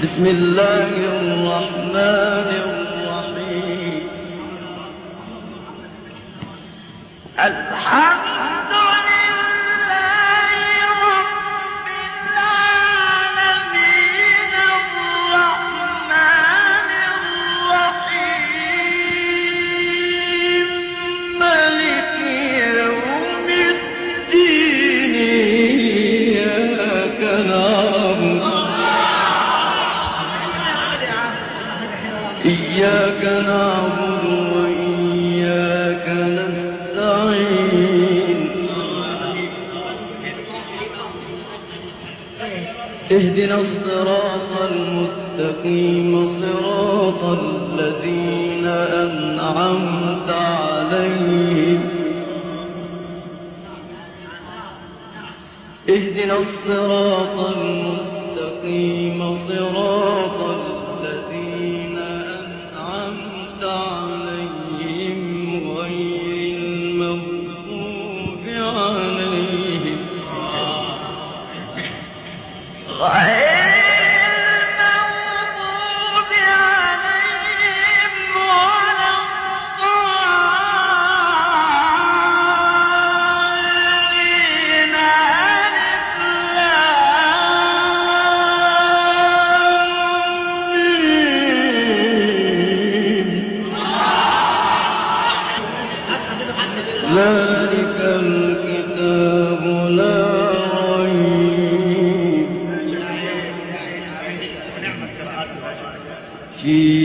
بسم الله الرحمن الرحيم. الحمد لله رب العالمين الرحمن الرحيم مالك يوم الدين إياك نعبد وإياك نستعين اهدنا الصراط المستقيم صراط الذين أنعمت عليهم اهدنا الصراط المستقيم صراط الذين أنعمت عليهم غير المغضوب عليهم ذلك الكتاب لا ريب فيه